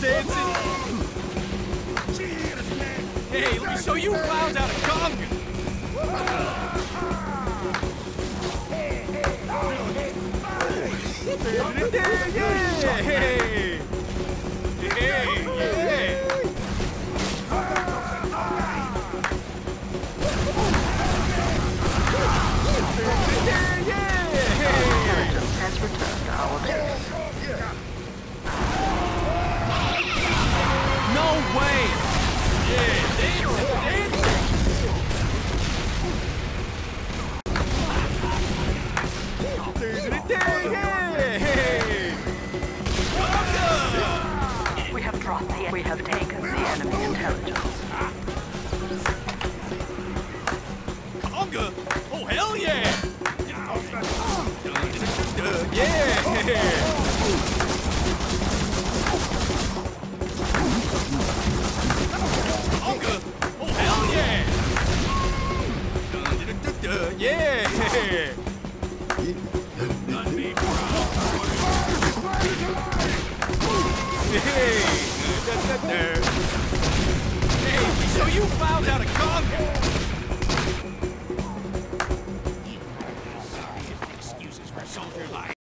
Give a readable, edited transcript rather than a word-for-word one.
dancing. Hey, let me show you clowns how to conga. Yeah! Hey! Hey! Has returned to our base. No way! Yeah, dancing! We have taken the enemy intelligence. Conga? Oh, hell yeah! Yeah! Conga? Oh, hell yeah! Yeah! Hey! Hey, so you found out a conga!